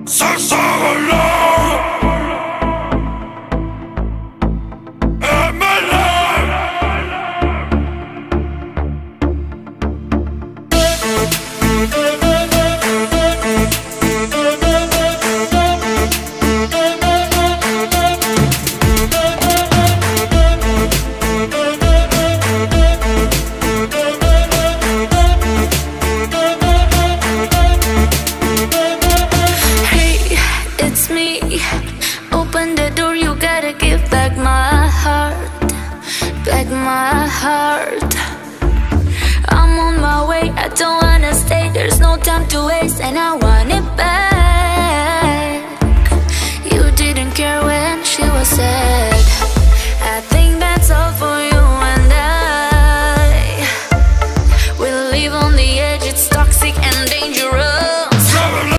My heart, I'm on my way, I don't wanna stay, there's no time to waste, and I want it